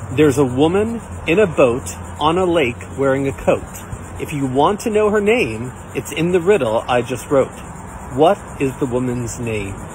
There's a woman in a boat on a lake wearing a coat. If you want to know her name, it's in the riddle I just wrote. What is the woman's name?